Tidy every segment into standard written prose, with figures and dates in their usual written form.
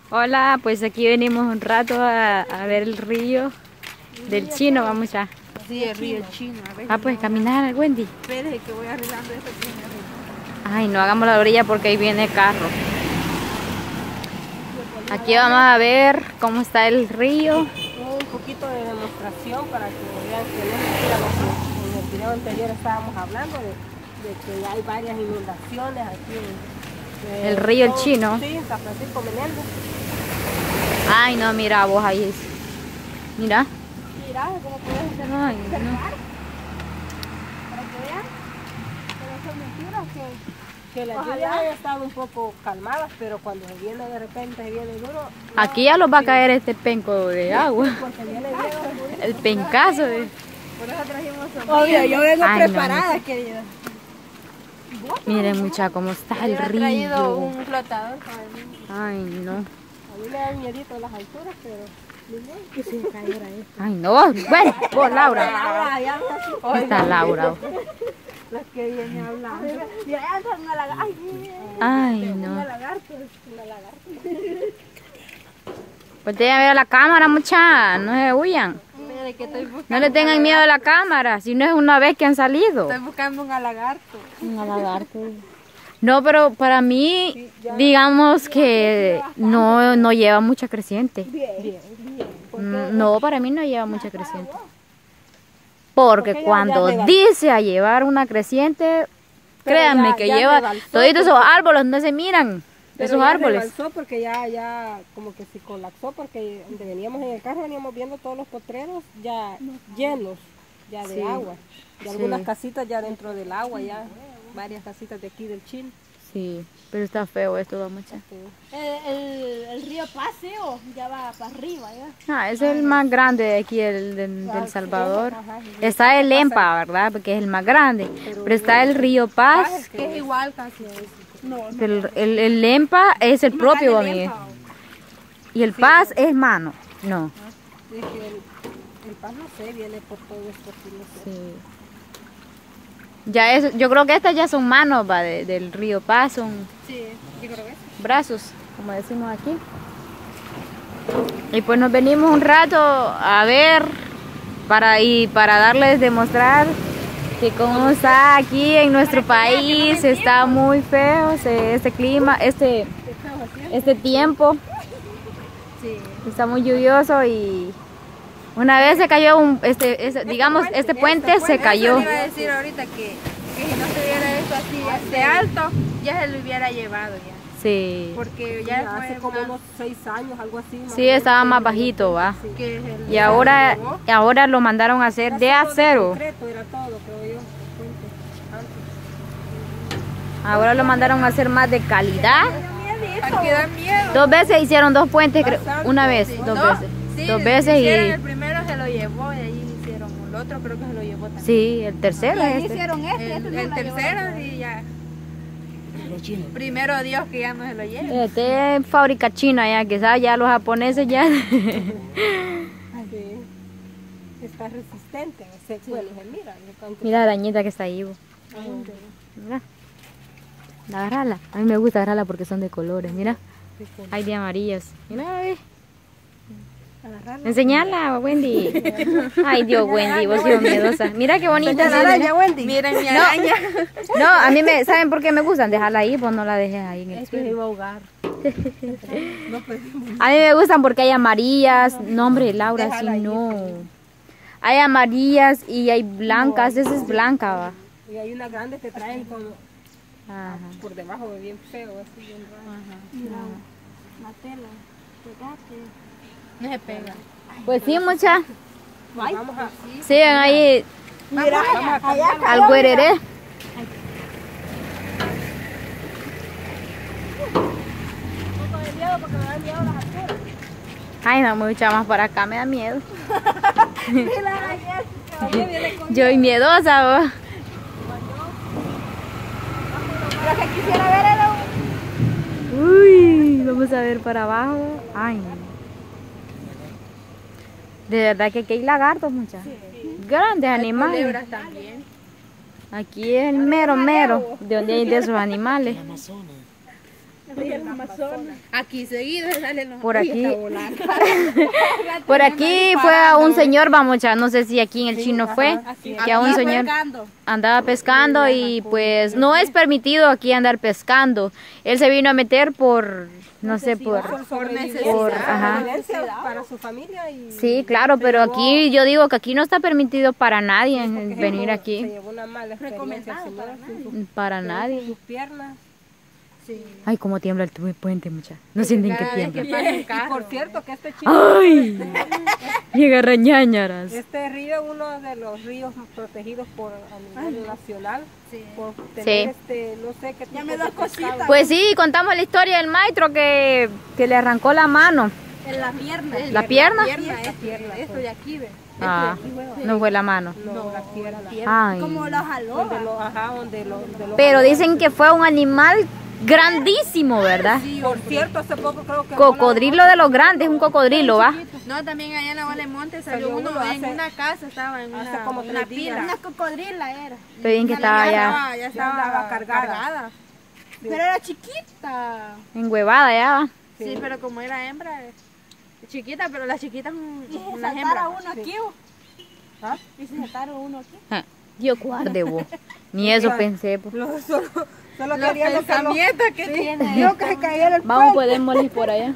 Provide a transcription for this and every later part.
Hola, pues aquí venimos un rato a ver el río del Chino, vamos ya. Sí, el río Chino. A ver, Pues caminar, Wendy. espérese que voy arreglando esto. Ay, no hagamos la orilla porque ahí viene carro. Aquí vamos a ver cómo está el río. Un poquito de demostración para que vean que no es mentira lo que en el video anterior estábamos hablando de que hay varias inundaciones aquí en El río El Chino. Sí, en San Francisco Menéndez. Ay, no, mira vos ahí. Mira. Mira cómo puedes hacer Ay, no. para que vean que no son mentiras, que las lluvias han estado un poco calmadas, pero cuando se viene de repente, se viene duro. Aquí ya los va a caer este penco de agua. Porque viene duro. El pencazo de... Por eso trajimos sombrillas. Obvio, yo vengo preparada, querida. Miren, mucha, cómo está el río. Traído un flotador. Ay, no. A mí me dan miedito las alturas, pero que se cayera esto. Ay, no. Bueno, vos, Laura. Laura, Está Laura. las que viene hablando. Mira, ya está una lagarta. Ay, no. Una lagarta. Pues tengan miedo a la cámara, mucha. No se huyan. Mire que estoy buscando. No le tengan miedo a la cámara, si no es una vez que han salido. Estoy buscando un lagarto. Un lagarto. No, pero para mí, digamos que no lleva mucha creciente. Bien. No, para mí no lleva mucha creciente. Porque cuando dice a llevar una creciente, créanme que lleva todos esos árboles no se miran. Esos árboles. Rebalsó porque ya como que se colapsó porque donde veníamos en el carro veníamos viendo todos los potreros ya llenos ya de agua. Y algunas casitas ya dentro del agua ya, varias casitas de aquí del Chino. Sí, pero está feo esto, vamos a El río Paseo ya va para arriba, ¿ya? es el más grande de aquí, del Salvador. Está el Lempa, ¿verdad? Porque es el más grande. Pero está el río Paz. Que es igual casi. Pero el Lempa es el propio, amigo. Y el Paz es mano. No. Es que el Paz no sé, viene por todo esto. Sí. Ya es, yo creo que estas ya son manos del río Paz, son yo creo que es. brazos, como decimos aquí. Y pues nos venimos un rato a ver para darles demostrar que como está aquí en nuestro país, está muy feo este clima, este tiempo. Está muy lluvioso y una vez se cayó digamos, este puente se cayó. Iba a decir ahorita que si no se hubiera hecho así de alto, ya se lo hubiera llevado ya. Sí. Porque ya hace como unos 6 años, algo así. Sí, estaba más bajito, va. Sí. Y ahora lo mandaron a hacer de acero. Era todo, creo yo. Ahora lo mandaron a hacer más de calidad. Aquí da miedo. 2 veces hicieron 2 puentes, una vez, 2 veces. Sí, 2 veces el primero se lo llevó y ahí hicieron el otro, creo que se lo llevó también. Sí, el tercero es este. Hicieron El tercero sí ya. Primero Dios que ya no se lo lleve. Este es fábrica china ya, quizás ya los japoneses ya. Sí. Está resistente, bueno, se mira. Mira la arañita que está ahí. Mira. Agárrala. A mí me gusta agarrarla porque son de colores, mira. Hay de amarillas. Mira, ve. Enseñala, Wendy. Ay, Dios, Wendy, vos sos miedosa. Mira qué bonita. Araña, Wendy. Miren mi araña. No, a mí ¿saben por qué me gustan? Dejarla ahí, pues no la dejes ahí en el Es que me iba a ahogar. A mí me gustan porque hay amarillas. No, hombre, Laura, sí, no. Hay amarillas y hay blancas. Esa es blanca, va. Y hay unas grandes que traen como por debajo, bien feo, así bien raro. La tela, pegate. No se pega. Pues sí, mucha. Vamos a... Sigan ahí Mira, al güereré. Ay, no, mucha más para acá, me da miedo. Yo soy miedosa, vos. Lo que quisiera ver era Uy, vamos a ver para abajo. Ay, de verdad que aquí hay lagartos, muchachos. Grandes animales. Culebras también. Aquí es el mero, de donde hay de esos animales. el Amazonas. Aquí seguido salen los Por aquí. Por Por aquí fue a un señor, vamos ya, no sé si aquí en el chino fue, que a un señor andaba pescando y pues no es permitido aquí andar pescando. Él se vino a meter por, no sé, por necesidad, ajá. para su familia. Y Sí, claro, pero aquí yo digo que aquí no está permitido para nadie porque venir se aquí. llevó una mala experiencia el señor, Para nadie. sus piernas. Ay, cómo tiembla el puente, mucha. No sienten que tiembla. Y por cierto que este chico, ¡Ay! Llega rañañaras. este río es uno de los ríos protegidos por a nivel nacional. Por Sí. tener no sé qué tipo Ya me de da pescado. cosita. Pues sí, contamos la historia del maestro que le arrancó la mano. En la pierna. ¿La pierna? Esto de aquí, ve. Ah, no fue la mano. No, la pierna. Ay. Como lo jaló. Donde lo Pero dicen que fue un animal grandísimo, ¿verdad? por cierto, hace poco creo que Cocodrilo de los grandes, un cocodrilo, ¿va? No, también allá en la Bola de Monte Salió salió uno uno en hace- una casa, estaba en hace una, como una 3 días. pila. Una cocodrila era. Pero bien que estaba ya Ya andaba estaba cargada. cargada. Pero era chiquita. enguevada ya, ¿va? Sí, pero como era hembra, chiquita, pero las chiquitas Y las se hembras. saltara uno aquí, ¿Ah? Y se saltaron uno aquí. Ah, Dios guarde vos. Ni eso pensé. Pues. Solo Los quería lo que pensamientos que tiene. yo que se cayera el Vamos, puente. podemos ir por allá.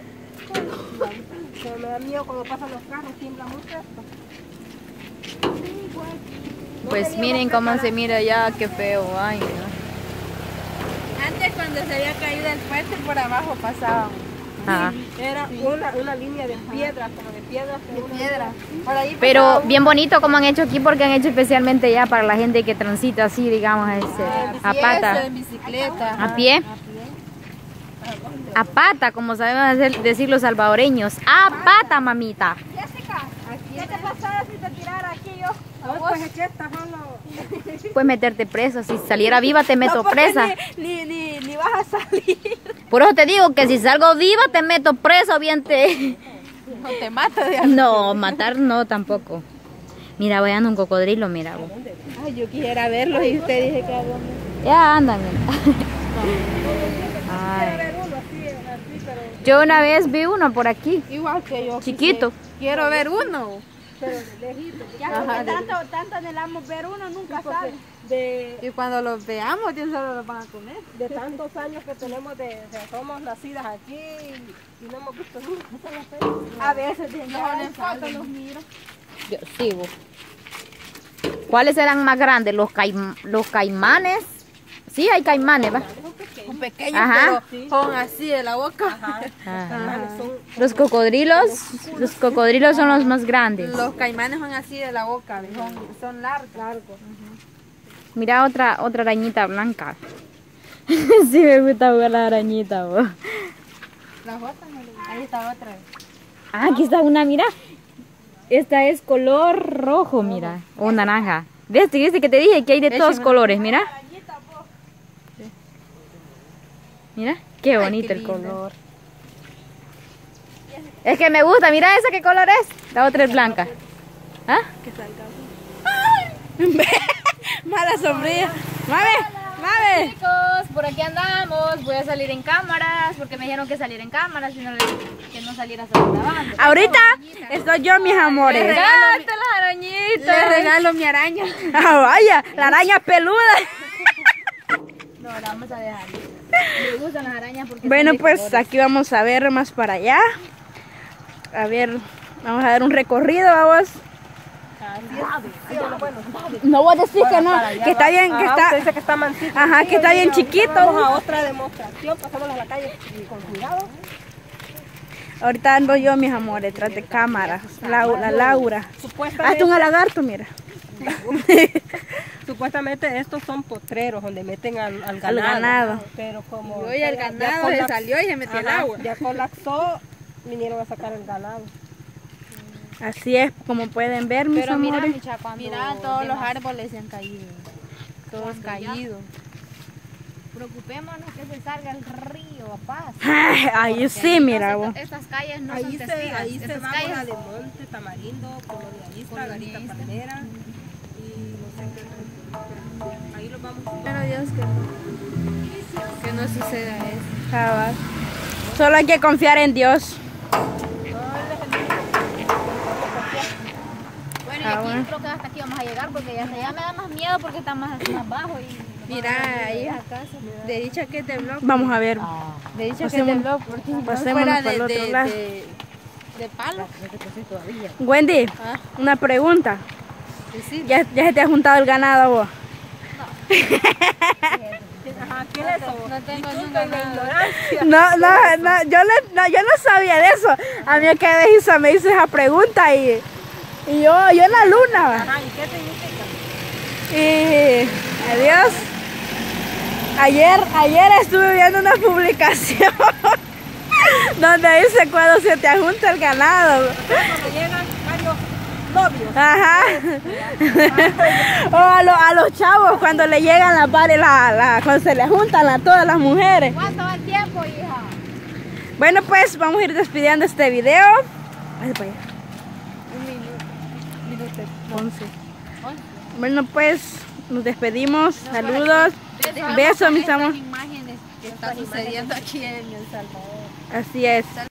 Pero me da miedo cuando pasan los carros, tiembla mucho esto. Pues miren cómo se mira ya, qué feo. Ay, no. Antes cuando se había caído el puente por abajo pasaban. Ajá. Era una línea de piedra, como de piedra. Piedra. Por ahí Pero bien bonito como han hecho aquí porque han hecho especialmente ya para la gente que transita así, digamos, a pata, en bicicleta. a pie. A pata, como sabemos decir los salvadoreños. A pata, mamita. Jessica, ¿qué te pasara si te tirara aquí yo? Pues aquí está, solo. Puedes meterte presa. Si saliera viva te meto presa. Ni vas a salir. Por eso te digo que si salgo viva te meto presa, bien te... No te mata de No, matar no tampoco. Mira, voy andando un cocodrilo, mira vos. Ay, yo quisiera verlo y usted dice que a dónde. Ya andan, mira. Ay. Yo una vez vi uno por aquí, Igual que yo. chiquito. Quiero ver uno. Ya Tanto anhelamos ver uno, nunca sabe. de, Y cuando los veamos, ¿quién solo los van a comer? de tantos años que tenemos o sea, somos nacidas aquí y no hemos visto nunca. A veces no les falta los miro. Yo sigo. ¿Cuáles eran más grandes? Los caimanes. Sí, hay caimanes, ¿va? Son pequeños, Ajá. pero son así de la boca. Ajá. Son Los cocodrilos son los más grandes. Los caimanes son así de la boca, son largos. Mira otra arañita blanca. Sí me gusta jugar la arañita, vos. Las otras, ahí está otra. Ah, aquí está una, mira. Esta es color rojo, mira. O naranja. ¿Viste que te dije que hay de todos colores? Mira. Mira, qué bonito el color. Es que me gusta, mira esa qué color es. La otra es blanca. ¿Ah? Que salga. Mala sombrilla. Mame. Chicos, por aquí andamos. Voy a salir en cámaras porque me dijeron que salir en cámaras y que no saliera solo grabando. Ahorita estoy yo, mis amores. ¡Regálate las arañitas! Le regalo mi araña. Ah, vaya, la araña peluda. No, la vamos a dejar. Me gustan las arañas porque Bueno, son de pues colores. aquí vamos a ver más para allá. A ver, vamos a dar un recorrido, vamos. No voy a decir que no, que está bien, que Usted está, dice que está mansito. ajá, que está bien chiquito. Vamos a otra demostración, pasamos a la calle y con cuidado. Ahorita ando yo, mis amores, detrás de cámara. Laura. Supuestamente, Hazte un lagarto, mira. supuestamente estos son potreros donde meten al ganado. Al ganado. Pero como Hoy el ya ganado se salió y se metió al ajá, agua. ya colapsó, vinieron a sacar el ganado. Así es, como pueden ver, mis Pero mira, amores. mucha, cuando Mira, todos los demás- árboles se han caído. Todos caídos. Preocupémonos que se salga el río a paz. Ahí sí, mira vos. Estas calles no Ahí son se, testigos. ahí se Estas va calles- Bola de Monte, Tamarindo, Colonialista, Garita Palmera y no sé qué. Ahí los vamos a Pero Dios que no. Que no suceda eso. Cabal. Solo hay que confiar en Dios. Bueno, y aquí creo que hasta aquí vamos a llegar porque ya hasta allá me da más miedo porque está más bajo y... Mira, ahí es acaso. De dicha que te blog. Vamos a ver. De dicha que te blog, porque si no Pasémonos fuera para el otro lado. de palo. Wendy, una pregunta. ¿Ya se te ha juntado el ganado vos? Ajá, ¿qué es eso? No tengo Disculpen la ignorancia. No, yo no sabía de eso. A mí que vez me hizo esa pregunta y yo en la luna. Va. Ajá, ¿y qué significa? Y adiós. Ayer estuve viendo una publicación donde dice cuando se te junta el ganado. Cuando llegan varios novios. Ajá. O a los chavos cuando le llegan las pares, cuando se le juntan a todas las mujeres. ¿Cuánto va el tiempo, hija? Bueno, pues vamos a ir despidiendo este video. Ay, para allá. Un minuto. 11. Bueno, pues nos despedimos. Saludos. Besos, mis amores. Imágenes que están sucediendo aquí en El Salvador. Así es.